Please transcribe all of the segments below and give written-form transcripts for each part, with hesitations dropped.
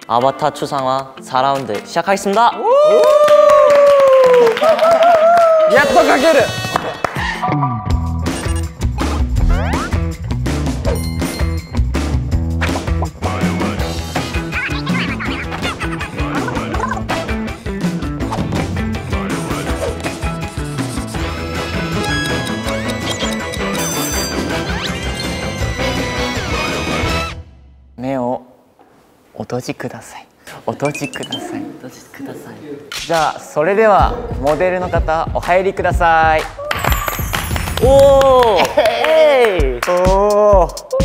아바타 추상화 4라운드 시작하겠습니다. やっとかける。 目をお閉じください。お閉じください。 お閉じください。 じゃあそれではモデルの方お入りください。 오! 에이! 오.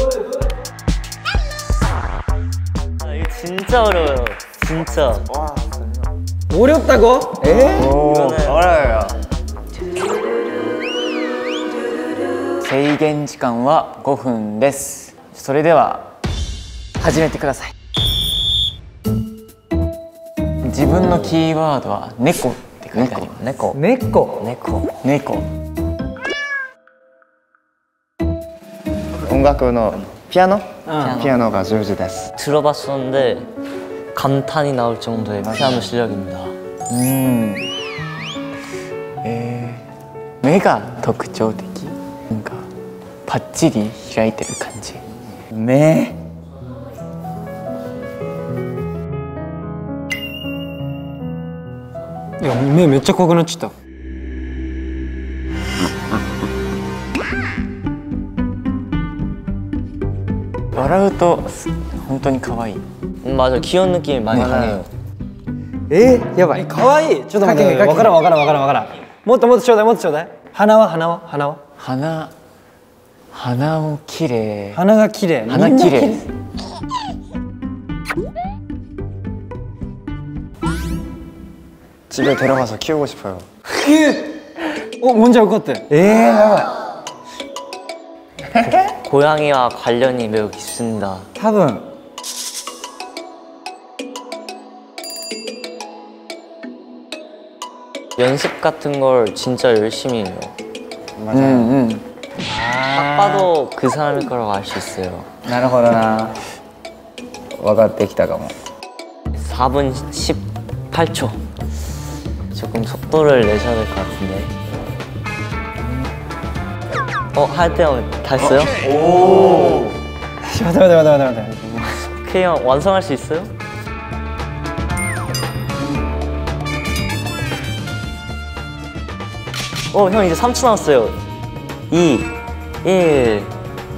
아, 이거 진짜 어려워요. 진짜. 어렵다고? 이거는 어려워요. 制限時間は5分です。それでは始めてください。自分のキーワードは猫って書いてあります。 猫。 猫。 猫。 猫。 音楽のピアノが上手です。 들어봤었는데 감탄이 나올 정도의 피아노 실력입니다. 目が特徴的。なんかパッチリ開いてる感じ。目。 いや、目めっちゃ怖くなっちゃった。 笑うと本当に可愛い。 맞아, 귀여운 느낌이 많이 강해요. やばい。可愛い。ちょっと待って。わからん。もっとちょうだい。鼻は。 鼻をきれい。 鼻が綺麗。 鼻きれい。 집에 데려가서 키우고 싶어요. 뭔지 알 것 같아. 고양이와 관련이 매우 깊습니다. 多分 연습 같은 걸 진짜 열심히 해요. 맞아요. 딱 봐도 그 사람일 거라고 알 수 있어요. なるほどな。分かってきたかも。 4분 18초. 조금 속도를 내셔야 될 것 같은데. 하여튼 다 했어요? 오. 맞아. 오케이 형, 완성할 수 있어요? 형 이제 3초 남았어요. 2, 1.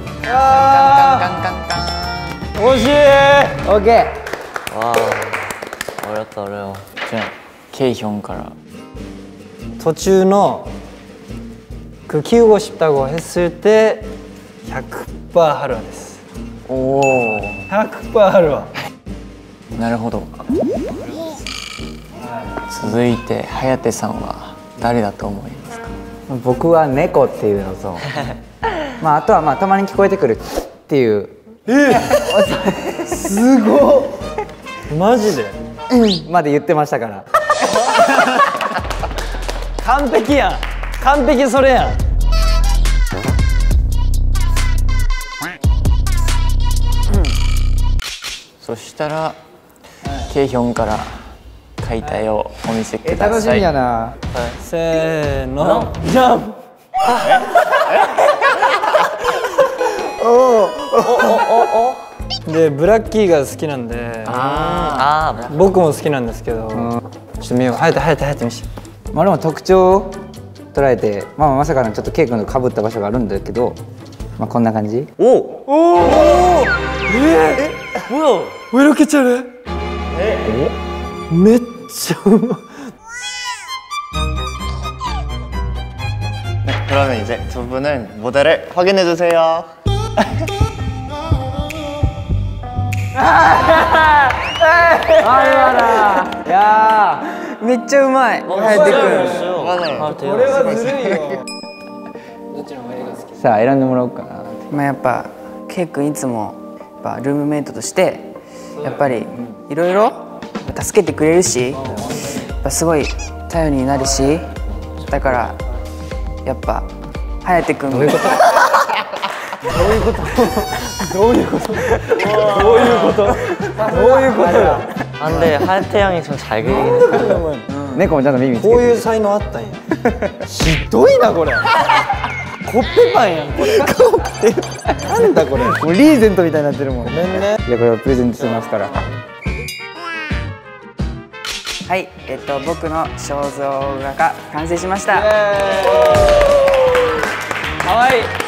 오시. 오케이. 와, 어렵다, 어려워. じゃあケイヒョンから。 途中の그 키우고 싶다고 했을 때 100% 하루아 です。 おお。 100% 하루아。 なるほど。続いて颯さんは誰だと思いますか？ 僕は猫っていうのとあとはたまに聞こえてくるっていうすごっマジでまで言ってましたから完璧やん完璧それやんそしたらケイヒョンから書いた絵をお見せください。 楽しみやな。 せーのじゃんでブラッキーが好きなんで僕も好きなんですけどちょっと見よう早く見せて俺も特徴を捉えてまさかのちょっとケイ君のかぶった場所があるんだけどこんな感じ。 오! 뭐야? 왜 이렇게 잘해?めっちゃうまい 그러면 이제 두 분은 모델을 확인해 주세요. 야めっちゃうまい。颯君。 맞아요. これはずるいよさあ選んでもらおうかな。 やっぱケイ君いつもやっぱルームメイトとしてやっぱりいろいろ助けてくれるしやっぱすごい頼りになるしだからやっぱ颯君どういうこと 아, 근데 하태 형이 좀 잘 그리긴 했어요. 猫もちゃんと耳つけてるこういう才能あったんやひどいなこれコッペパンやんこれなんだこれもうリーゼントみたいになってるもん。 ごめんねじゃあこれをプレゼントしますから。 はい僕の肖像画が完成しました。 かわいい